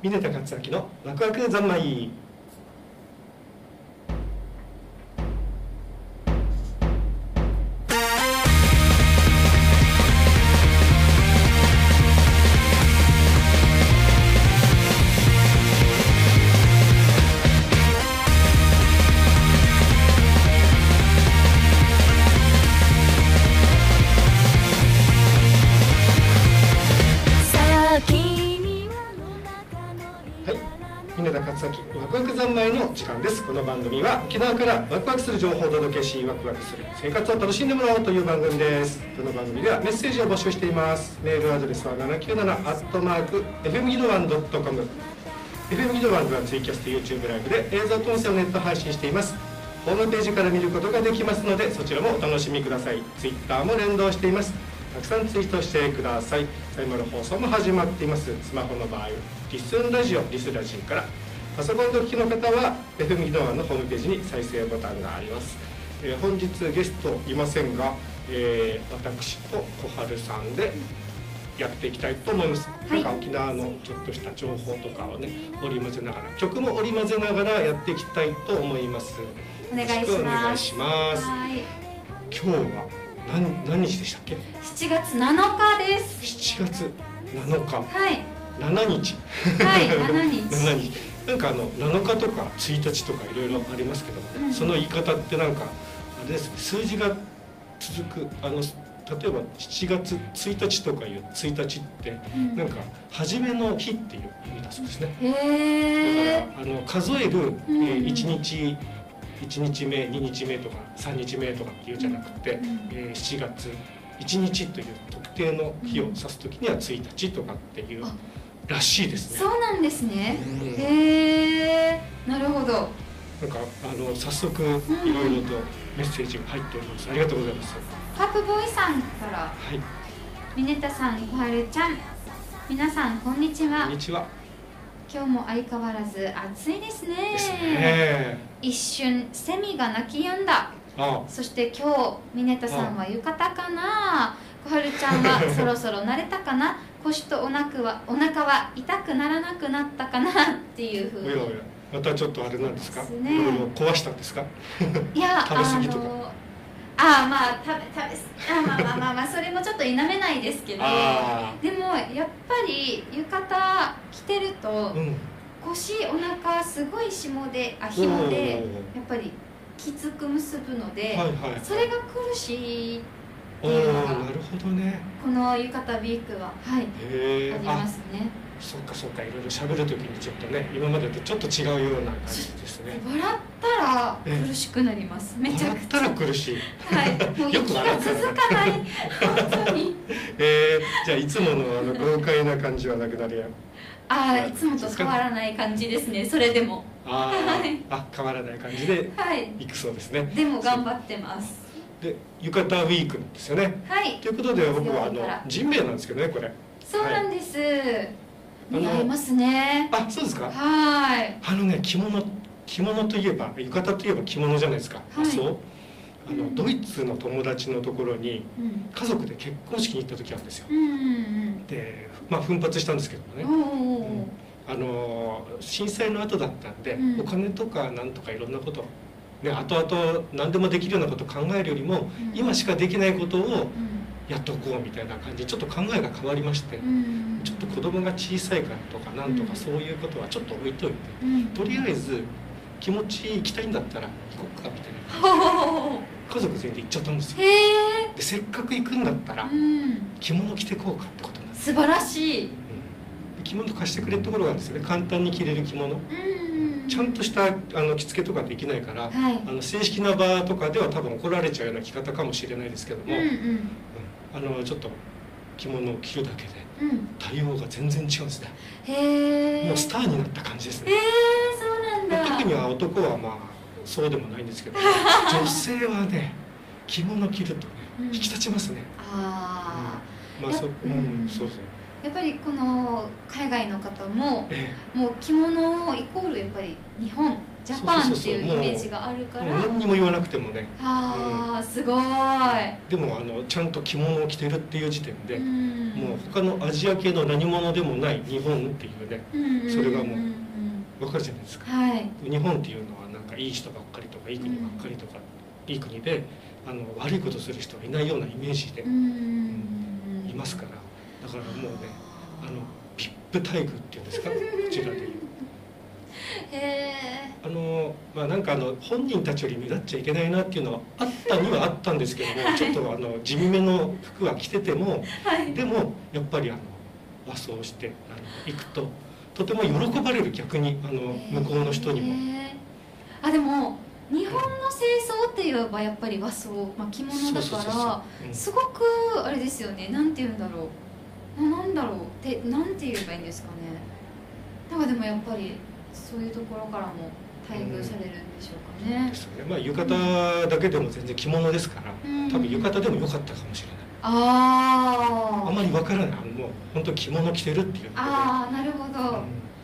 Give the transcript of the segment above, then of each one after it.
峰田勝明のワクワク三昧。峰田勝明ワクワク三昧の時間です。この番組は沖縄からワクワクする情報をお届けし、ワクワクする生活を楽しんでもらおうという番組です。この番組ではメッセージを募集しています。メールアドレスは797@fmギドワン.com。 FM ギドワンではツイキャスト YouTube ライブで映像と音声をネット配信しています。ホームページから見ることができますので、そちらもお楽しみください。 Twitter も連動しています。たくさんツイートしてください。今の放送も始まっています。スマホの場合リスンラジオ、リスラジから、パソコンでお聞きの方は FM ギドワンのホームページに再生ボタンがあります。本日ゲストいませんが、私と小春さんでやっていきたいと思います。なんか沖縄のちょっとした情報とかをね織り交ぜながら、曲も織り交ぜながらやっていきたいと思います。 お願いします。 お願いします。今日は何日でしたっけ ？7月7日です。 7月7日。 はい。 7日。 はい、7日。 7日。なんか7日とか1日とかいろいろありますけども、その言い方ってなんかあれですね、数字が続く例えば7月1日とかいう1日って、なんか初めの日っていう意味だそうですね。 へだから数える1日1日目2日目とか3日目とかっていうんじゃなくて、7月1日という特定の日を指すときには1日とかっていうらしいですね。 そうなんですね。へえ、なるほど。 なんか早速いろいろとメッセージが入っております。ありがとうございます。 カープボーイさんから、峰田さん、小春ちゃん、皆さんこんにちは。 こんにちは。 今日も相変わらず暑いですね。 ですね。 一瞬セミが鳴き止んだ。そして今日峰田さんは浴衣かな。小春ちゃんはそろそろ慣れたかな。腰とお腹は痛くならなくなったかなっていうふうに。 おやおや、またちょっとあれなんですか。いろいろ壊したんですか。 いや、 食べ過ぎとか。 まあそれもちょっと否めないですけど、でもやっぱり浴衣着てると、腰お腹すごい紐でやっぱりきつく結ぶので、それが苦しいっていうのが、 なるほどね、 この浴衣ウィークはありますね。 そうかそうか、いろいろ喋るときにちょっとね、今までとちょっと違うような感じですね。 笑ったら苦しくなります。めちゃくちゃ。 笑ったら苦しい。 はい、もう息が続かない。本当に。 じゃあいつもの豪快な感じはなくなるやん。 いつもと変わらない感じですね。それでも。 変わらない感じでいくそうですね。 でも頑張ってます。 で、浴衣ウィークですよね。 はい。 ということで僕はジンベエなんですけどね、これ。 そうなんです。似合いますね。 そうですか。 はい。 着物といえば浴衣といえば着物じゃないですか。そうドイツの友達のところに家族で結婚式に行った時あるんですよ。で、奮発したんですけどもね、震災の後だったんで、お金とかなんとかいろんなことね、後々何でもできるようなことを考えるよりも、今しかできないことをやっとこうみたいな感じでちょっと考えが変わりまして、ちょっと子供が小さいからとかなんとかそういうことはちょっと置いといて、とりあえず気持ち行きたいんだったら行こうかみたいな家族全員で行っちゃったんですよ。で、せっかく行くんだったら着物着てこうかってことなんです。 素晴らしい。 着物貸してくれるところがあるんですよね。簡単に着れる着物、ちゃんとした着付けとかできないから、正式な場とかでは多分怒られちゃうような着方かもしれないですけども、ちょっと着物を着るだけで対応が全然違うんですね。もうスターになった感じですね。 そうなんだ。 特には男はそうでもないんですけど、女性はね、着物着るとね引き立ちますね。そうやっぱりこの海外の方ももう着物イコールやっぱり日本ジャパンっていうイメージがあるから、 何にも言わなくてもね、 ああ、すごい。 でもちゃんと着物を着てるっていう時点で、もう他のアジア系の何者でもない日本っていうね、それがもう分かるじゃないですか。日本っていうのはなんかいい人ばっかりとかいい国ばっかりとか、いい国で悪いことする人はいないようなイメージでいますから、だからもうねピップ待遇っていうんですか、こちらでいう。なんか本人たちより目立っちゃいけないなっていうのはあったにはあったんですけども、ちょっと地味めの服は着てても、でもやっぱり和装して行くととても喜ばれる、逆に向こうの人にも。 でも日本の正装って言えばやっぱり和装、着物だからすごくあれですよね。なんて言うんだろう、なんだろうってなんて言えばいいんですかね。なんかでもやっぱりそういうところからも待遇されるんでしょうかね。 ですよね。浴衣だけでも全然着物ですから、多分浴衣でも良かったかもしれない。あまりわからない。もう本当着物着てるっていう。 なるほど。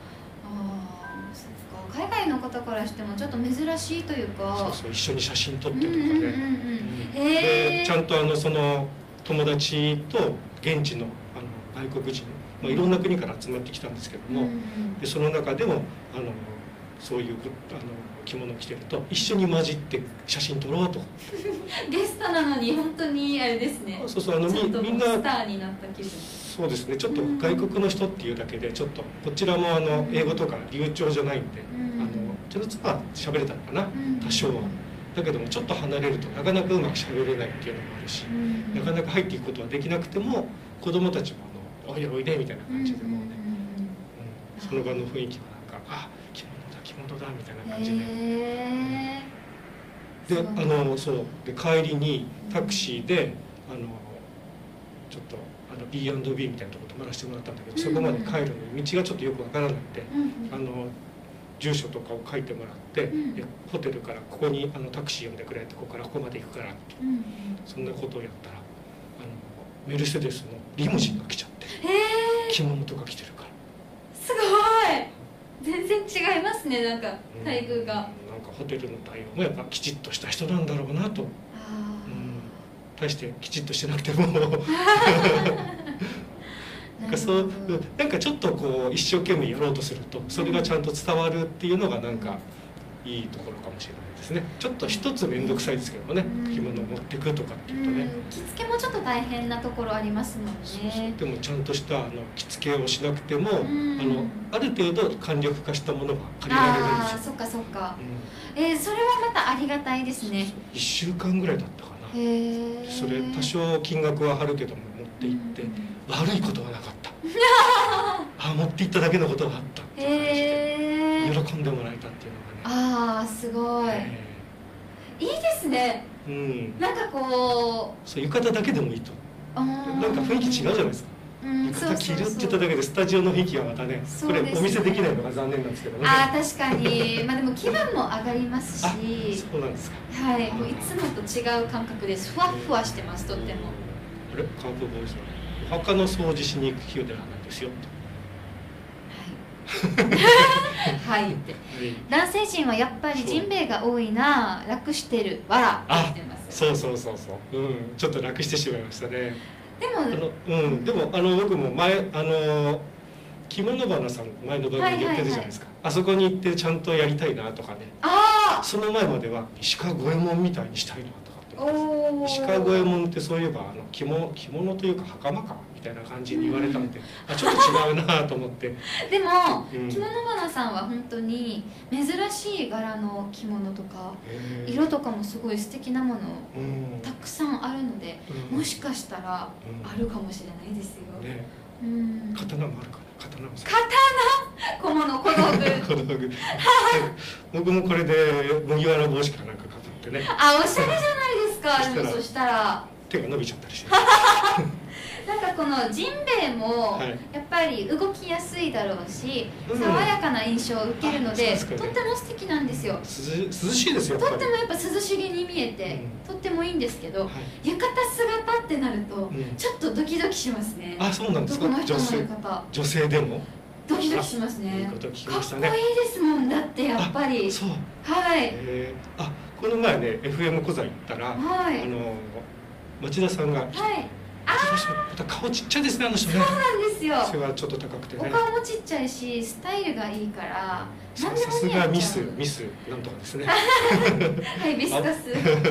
海外の方からしてもちょっと珍しいというか、 一緒に写真撮ってとかね。ちゃんとその友達と現地の外国人、いろんな国から集まってきたんですけども、でその中でもそういう着物を着てると一緒に混じって写真撮ろうと。 ゲストなのに本当にあれですね。みんなスターになった気分。 そうですね。ちょっと外国の人っていうだけでちょっとこちらも英語とか流暢じゃないんで、ちょっと喋れたのかな、多少は。だけどもちょっと離れるとなかなかうまく喋れないっていうのもあるし、なかなか入っていくことはできなくても、子供たちもおいでおいでみたいな感じでもうね、その場の雰囲気はなんか着物だみたいな感じで、で帰りにタクシーでちょっとB&B みたいなとこ泊まらせてもらったんだけど、そこまで帰るのに道がちょっとよくわからなくて、住所とかを書いてもらって、ホテルからここにタクシー呼んでくれって、ここからここまで行くからって、そんなことをやったらメルセデスのリムジンが来ちゃって、着物とか着てるから。 すごい、全然違いますね。なんか待遇が、なんかホテルの対応もやっぱきちっとした人なんだろうなと。大してきちっとしてなくてもなんかちょっとこう一生懸命やろうとするとそれがちゃんと伝わるっていうのがなんかいいところかもしれないですね。ちょっと一つ面倒くさいですけどね、着物を持ってくとかっていうとね、 着付けもちょっと大変なところありますもんね。 でもちゃんとした着付けをしなくてもある程度簡略化したものが借りられるんですよ。 そっかそっか。それはまたありがたいですね。 1週間ぐらいだったかな。それ多少金額は張るけども持って行って悪いことはなかった持って行っただけのことがあったっていう感じで喜んでもらえたっていうのがね。 すごい、いいですね。なんかこう浴衣だけでもいいと、なんか雰囲気違うじゃないですか。浴衣着るって言っただけでスタジオの雰囲気がまたね、これお見せできないのが残念なんですけどね。 確かにでも気分も上がりますし。 そうなんですか。 もういつもと違う感覚です。ふわふわしてます。とっても。 カープボーイさん、お墓の掃除しに行く日ではないですよはいって男性陣はやっぱりジンベエが多いな、楽してるわらって言ってます。 そう、ちょっと楽してしまいましたね。 でも僕も前着物花さん前の番組やってるじゃないですか。あそこに行ってちゃんとやりたいなとかね。その前までは石川五右衛門みたいにしたいなとかって石川五右衛門ってそういえば着物というか袴かみたいな感じに言われたんで、ちょっと違うなと思って。 でも着物花さんは本当に珍しい柄の着物とか色とかもすごい素敵なものたくさんあるので、もしかしたらあるかもしれないですよ。 刀もあるかな。刀小物小道具僕もこれで麦わら帽子かなんかかぶってね。 おしゃれじゃないですか。でもそしたら手が伸びちゃったりしてなんかこのジンベエもやっぱり動きやすいだろうし、爽やかな印象を受けるので、とっても素敵なんですよ。 涼しいですよ。 とってもやっぱ涼しげに見えてとってもいいんですけど、浴衣姿ってなるとちょっとドキドキしますね。 そうなんですか。 男の人の浴衣。 女性でもどうキドキしますね。 いいこと聞きましたね。 かっこいいですもん、だってやっぱり。 そう。 はい。 この前ね FM 小座行ったら、町田さんが、はい、また顔ちっちゃいですね、あの人ね。 そうなんですよ。 背はちょっと高くてね。 お顔もちっちゃいし、スタイルがいいから。 さすがミスなんとかですね。 はい、ビスカス。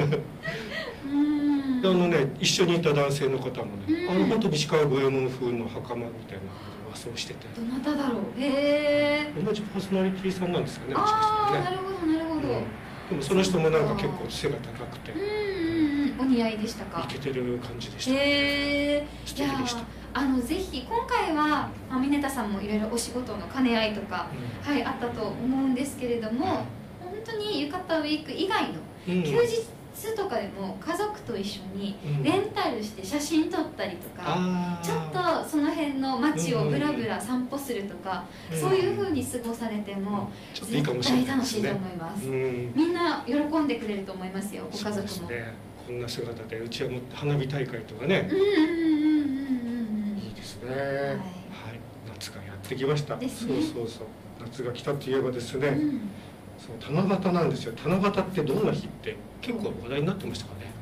一緒にいた男性の方もね、本当西川五右衛門風の袴みたいな和装してて。 どなただろう。へえ。 同じパーソナリティさんなんですかね。 ああ、なるほどなるほど。 でもその人もなんか結構背が高くて。 お似合いでしたか。 イケてる感じでした。 へえ。 素敵でした。 ぜひ今回は峰田さんもいろいろお仕事の兼ね合いとか、はい、あったと思うんですけれども、本当に浴衣ウィーク以外の休日とかでも家族と一緒にレンタルして写真撮ったりとか、ちょっとその辺の街をブラブラ散歩するとか、そういう風に過ごされても絶対楽しいと思います。みんな喜んでくれると思いますよ、ご家族も。 こんな姿でうちはも花火大会とかね、いいですね。はい、夏がやってきました。そう夏が来たといえばですね、七夕なんですよ。七夕ってどんな日って結構話題になってましたかね。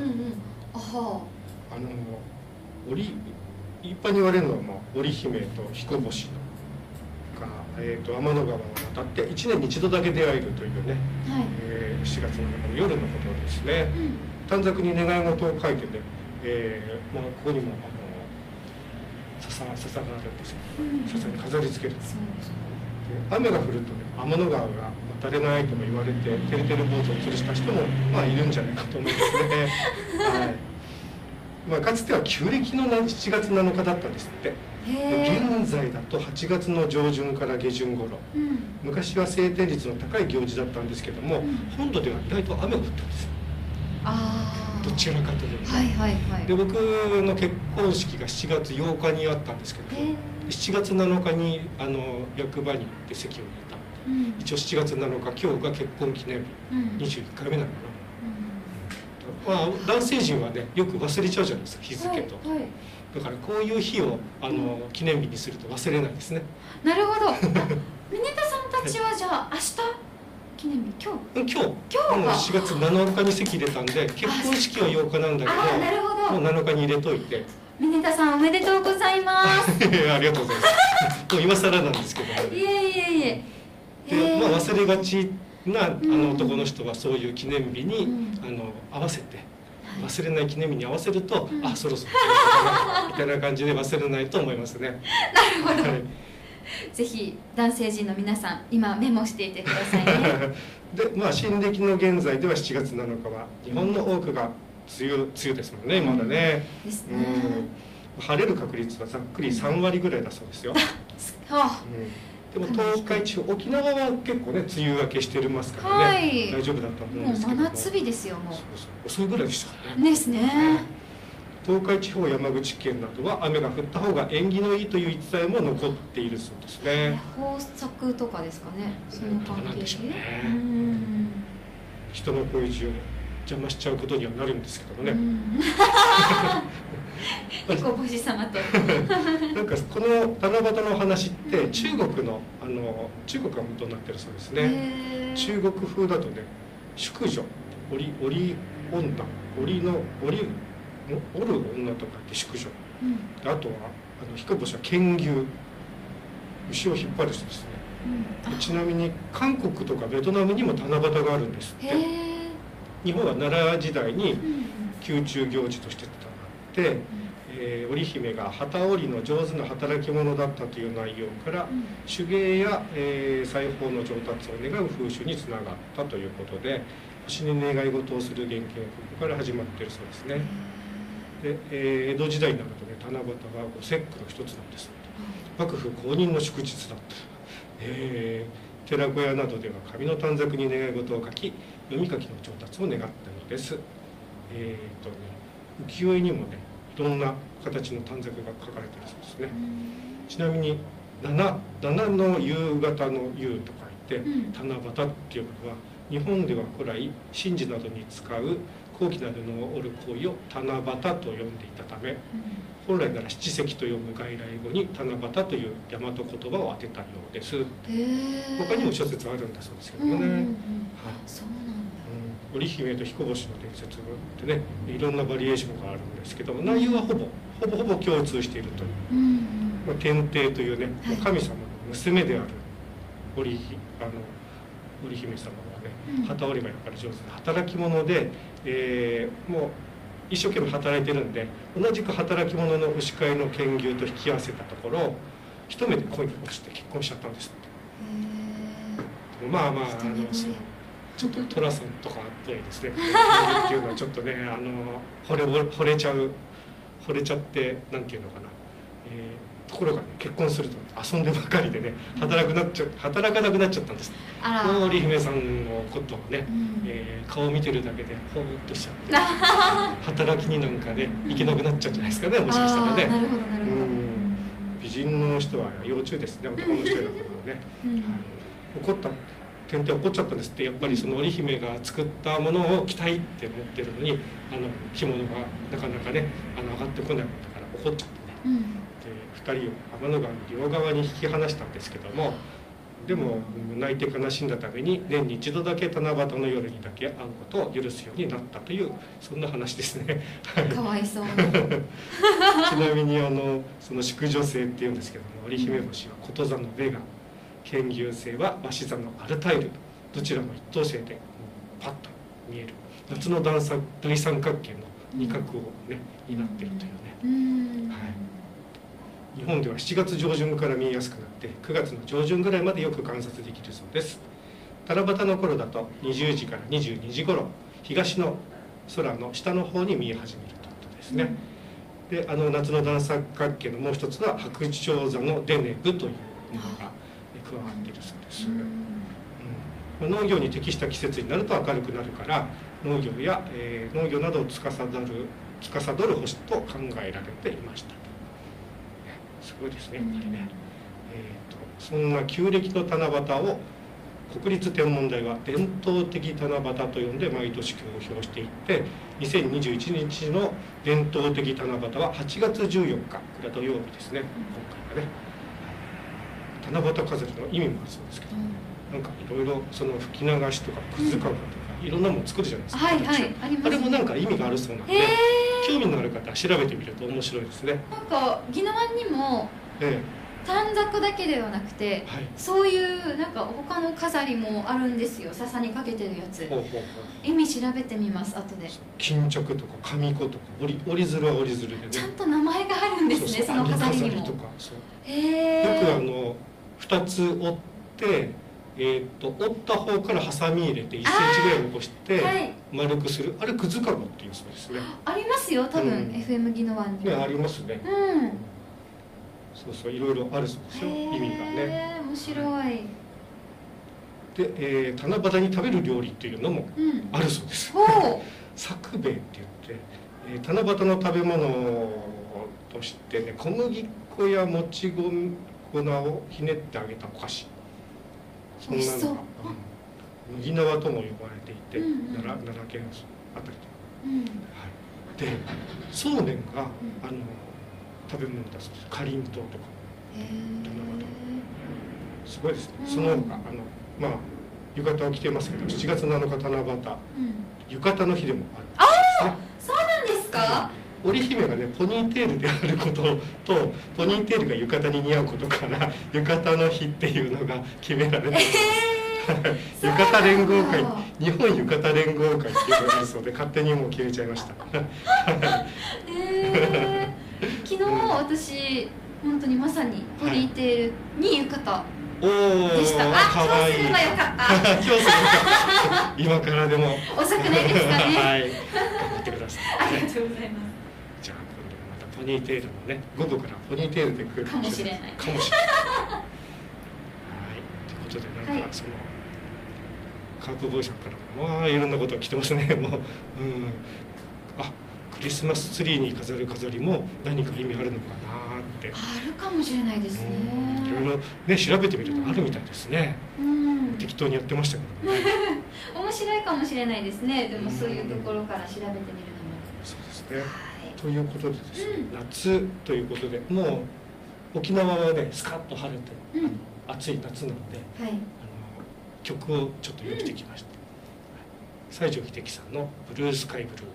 一般に言われるのは織姫と彦星が天の川を渡って1年に1度だけ出会えるというね、4月7日の夜のことですね。短冊に願い事を書いてね、ここにも笹があるんですよ。笹に飾り付ける。雨が降るとね、天の川が渡れないとも言われて、てるてる坊主を吊るした人もいるんじゃないかと思いますね。かつては旧暦の7月7日だったんですって。現在だと8月の上旬から下旬頃、昔は晴天率の高い行事だったんですけども、本土では意外と雨が降ったんですよ。どちらかというと。で、僕の結婚式が7月8日にあったんですけど、7月7日に役場に行って籍を入れた。一応7月7日、今日が結婚記念日、21回目なのかな。男性陣はね、よく忘れちゃうじゃないですか、日付と。だからこういう日を記念日にすると忘れないですね。 なるほど。峰田さんたちはじゃあ明日記念日、今日 7月7日に籍入れたんで、結婚式は8日なんだけど、もう7日に入れといて。 峰田さんおめでとうございます。 ありがとうございます。もう今更なんですけど。 いえ。 で、忘れがちな男の人はそういう記念日に合わせて、忘れない記念日に合わせると、そろそろみたいな感じで忘れないと思いますね。 なるほど。ぜひ男性陣の皆さん今メモしていてくださいね。 で、新暦の現在では7月7日は日本の多くが梅雨ですもんね、まだね。晴れる確率はざっくり3割ぐらいだそうですよ。でも東海地方、沖縄は結構ね梅雨明けしてますからね、大丈夫だと思うんですけど。 もう真夏日ですよ、もう。 遅いぐらいでしたからね。 ですね。 東海地方、山口県などは雨が降った方が縁起のいいという逸材も残っているそうですね。 豊作とかですかね。その関係で。 人の恋路を邪魔しちゃうことにはなるんですけどもね。 彦星様と。 なんかこの七夕の話って中国が元になってるそうですね。中国風だとね、淑女、織る女とかって淑女。あとは彦星は剣牛、牛を引っ張る人ですね。ちなみに韓国とかベトナムにも七夕があるんですって。日本は奈良時代に宮中行事として伝わって、織姫が機織りの上手な働き者だったという内容から、手芸や、裁縫の上達を願う風習につながったということで、星に願い事をする原型がここから始まっているそうですね。で、江戸時代になるとね、七夕は節句の一つなんです。幕府公認の祝日だった。寺子屋などでは紙の短冊に願い事を書き、読み書きの上達を願ったのです。浮世絵にもね、いろんな形の短冊が書かれているそうですね。ちなみに七の夕方の夕と書いて、七夕っていうのは日本では古来神事などに使う高貴な布を織る行為を七夕と呼んでいたため、本来なら七石と読む外来語に七夕という大和言葉を当てたようです。他にも諸説あるんだそうですけどもね。 そうなんだ。 織姫と彦星の伝説ってね、いろんなバリエーションがあるんですけども、内容はほぼ共通しているという。天帝というね、神様の娘である織姫様はね、機織りがやっぱり上手な働き者で、もう一生懸命働いてるんで、同じく働き者の牛飼いの犬牛と引き合わせたところ、一目で恋に落ちて結婚しちゃったんですって。まあちょっと寅さんとかっぽいですね。っていうのはちょっとね、惚れちゃってなんていうのかな。ところがね、結婚すると遊んでばかりでね、働かなくなっちゃったんです。織姫さんのことをね、顔を見てるだけでほーっとしちゃって、働きになんかね行けなくなっちゃうんじゃないですかね、もしかしたらね。 なるほどなるほど。 美人の人は要注意ですね、男の人だからね。天帝怒っちゃったんですって。やっぱりその織姫が作ったものを着たいって思ってるのに、着物がなかなかね上がってこないもんだから怒っちゃってね。で2人を天の川の両側に引き離したんですけども、でも泣いて悲しんだために年に一度だけ七夕の夜にだけ会うことを許すようになったという、そんな話ですね。 かわいそう。 ちなみにその淑女星っていうんですけども、織姫星はこと座のベガ、剣牛星は鷲座のアルタイル、どちらも一等星でパッと見える夏の大三角形の二角をねになっているというね。日本では7月上旬から見えやすくなって9月の上旬ぐらいまでよく観察できるそうです。七夕の頃だと20時から22時頃、東の空の下の方に見え始めるということですね。で夏の大三角形のもう一つは白鳥座のデネグというものが加わっているそうです。農業に適した季節になると明るくなるから、農業などを司る星と考えられていました。すごいですね、やっぱりね。そんな旧暦の七夕を国立天文台は伝統的七夕と呼んで毎年公表していって、2021日の伝統的七夕は8月14日、これは土曜日ですね、今回はね。七夕飾りの意味もあるそうですけど、なんかいろいろその吹き流しとかくずかごとかいろんなもの作るじゃないですか。あれもなんか意味があるそうなんで、興味のある方は調べてみると面白いですね。 なんか宜野湾にも短冊だけではなくて、そういうなんか他の飾りもあるんですよ。笹にかけてるやつ。意味調べてみます後で。 巾着とか紙子とか折り鶴は折り鶴でね。 ちゃんと名前があるんですね。その飾りにも。よく 2つ折って、折った方からハサミ入れて1センチぐらい残して丸くする、あれくずかごっていうそうですね。ありますよ多分、FM 宜野湾にね。ありますね。そういろいろあるそうですよ、意味がね。 面白い。 で、七夕に食べる料理っていうのもあるそうです。作兵衛って言って、七夕の食べ物としてね、小麦粉やもち粉をひねってあげたお菓子、そんなのが麦縄とも呼ばれていて、奈良県あたりで、そうめんが食べ物だそうです。かりんとうとか七夕、すごいですね。その他浴衣を着てますけど、7月7日七夕、浴衣の日でもあるんですね。そうなんですか。織姫がねポニーテールであることと、ポニーテールが浴衣に似合うことから浴衣の日っていうのが決められています。浴衣連合会、日本浴衣連合会っていうのがあるそうで、勝手にもう決めちゃいました。 昨日私本当にまさにポニーテールに浴衣でした。今日すればよかった。今日すればよかった。今からでも遅くないですかね。はい、頑張ってください。ありがとうございます。 じゃあ今度またポニーテールのね、午後からポニーテールで来るかもしれない。はい。 ということでなんかそのカープボーイさんからいろんなことが来てますね。もうクリスマスツリーに飾る飾りも何か意味あるのかなって。 あるかもしれないですね。 いろいろね調べてみるとあるみたいですね。適当にやってましたけどね。 面白いかもしれないですね。でもそういうところから調べてみるのも。 そうですね、はい、ということでですね、夏ということでもう沖縄はねスカッと晴れて、暑い夏なので、はい、曲をちょっと用意してきました、西城秀樹さんの「ブルースカイブルー」。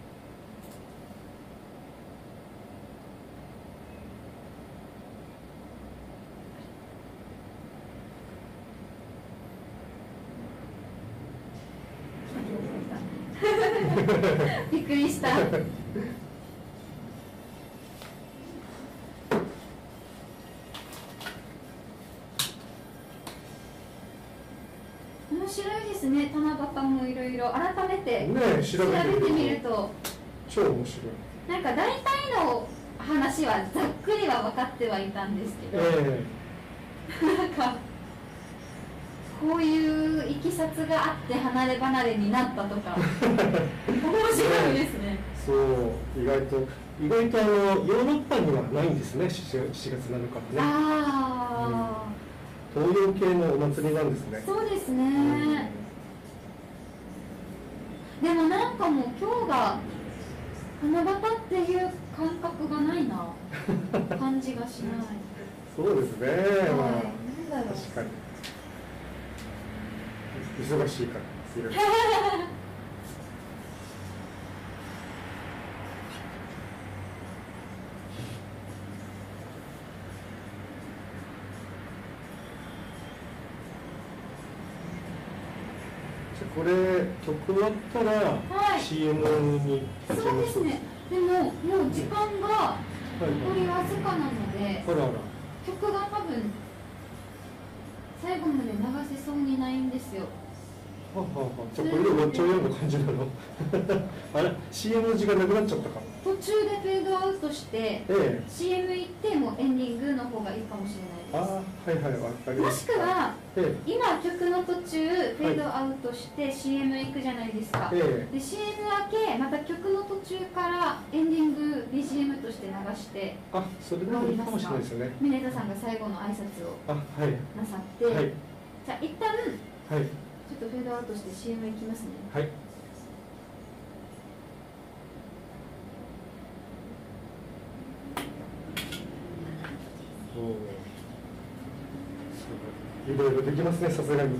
びっくりした。面白いですね。七夕もいろいろ改めて調べてみると超面白い。 なんか大体の話はざっくりは分かってはいたんですけど、なんかこういういきさつがあって離れ離れになったとか面白いですね。 そう意外とヨーロッパにはないんですね。7月7日はね。ああ、東洋系のお祭りなんですね。 そうですね、でもなんかもう今日が七夕っていう感覚がないな感じがしない。 そうですね、 はい、なんだろう、 確かに忙しいからこれ曲終わったら、はい、CM にそうですね。でももう時間が残りわずかなので、曲が多分最後まで流せそうにないんですよ。 じゃあこれで終わっちゃうような感じなのあれ CM の時間なくなっちゃったか。 途中でフェードアウトして、CM 行ってもエンディングの方がいいかもしれないです。 はいはい、わかりました。 もしくは、今曲の途中フェードアウトして CM 行くじゃないですか、で CM 明けまた曲の途中からエンディング BGM として流して、 それでもいいかもしれないですよね。 ミネタさんが最後の挨拶をなさって、じゃあ一旦、ちょっとフェードアウトして CM 行きますね。はい。いろいろできますね、さすがに。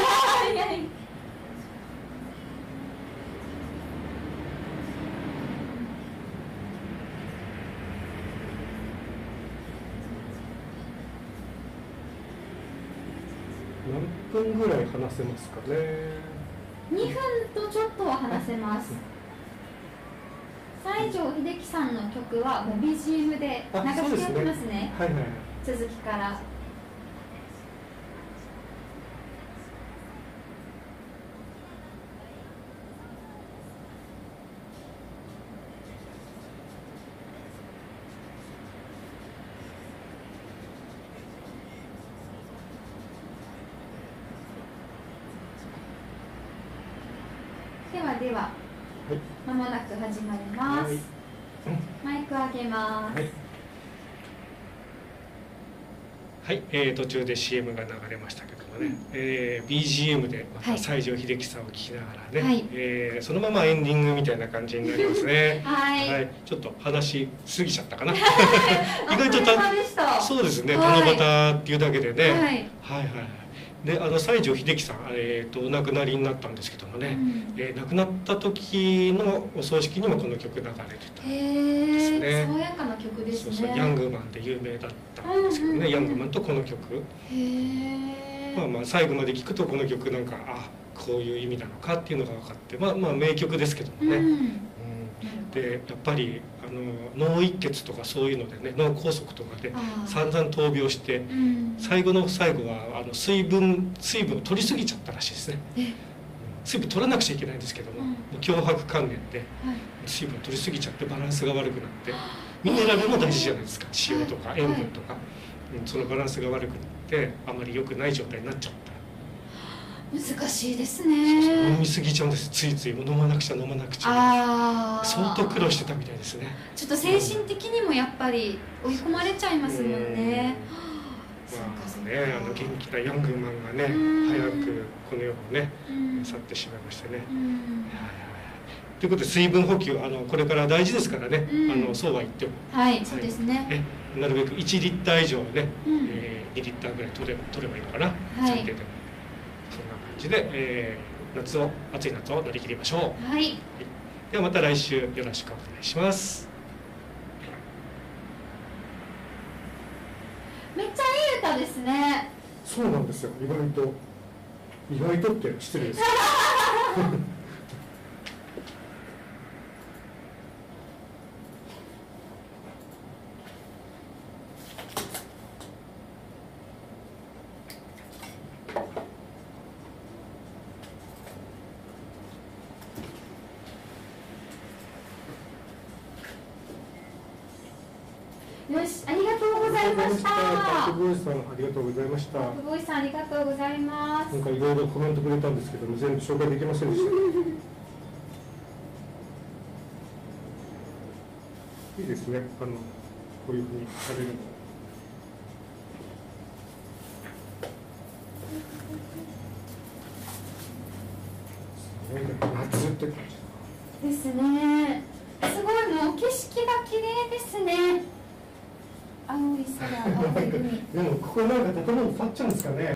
何分ぐらい話せますかね。 2分とちょっとは話せます。西城秀樹さんの曲はもう BGM で流してやってますね。続きから。では、まもなく始まります。マイク開けます。 はい、途中で CM が流れましたけどもね、BGM でまた西城秀樹さんを聴きながらね、そのままエンディングみたいな感じになりますね。ちょっと話し過ぎちゃったかな。意外とそうですね、七夕っていうだけでね。で西城秀樹さん、お亡くなりになったんですけどもね、亡くなった時のお葬式にもこの曲流れてたんですね。 爽やかな曲ですね。 ヤングマンで有名だったんですけどね、ヤングマンとこの曲。最後まで聞くとこの曲なんかこういう意味なのかっていうのが分かって、名曲ですけどもね。でやっぱり脳一血とかそういうのでね、脳梗塞とかで散々闘病して、最後の最後は水分を取りすぎちゃったらしいですね。水分取らなくちゃいけないんですけども、強迫観念で水分取りすぎちゃってバランスが悪くなって、ミネラルも大事じゃないですか、塩とか塩分とか、そのバランスが悪くなってあまり良くない状態になっちゃった。 難しいですね。 飲みすぎちゃうんです。ついつい飲まなくちゃ相当苦労してたみたいですね。 ちょっと精神的にもやっぱり追い込まれちゃいますもんね。そうかそうね、元気なヤングマンがね、早くこの世をね、去ってしまいましてね。ということで水分補給これから大事ですからね、そうは言っても、 はい、そうですね。 なるべく1リッター以上ね、2リッターぐらい取ればいいのかな、最低でも。そんな感じで、暑い夏を乗り切りましょう。はい。ではまた来週よろしくお願いします。 めっちゃいい歌ですね。 そうなんですよ。意外とって失礼です。 よし、ありがとうございました。 バックボーイさん、ありがとうございました。 バックボーイさん、ありがとうございます。 なんかいろいろコメントくれたんですけども、全部紹介できませんでした。いいですね。こういうふうにされるの。夏って感じですね。すごい、もう景色が綺麗ですね。青い空、青い海。 でもここなんか建物建っちゃうんですかね。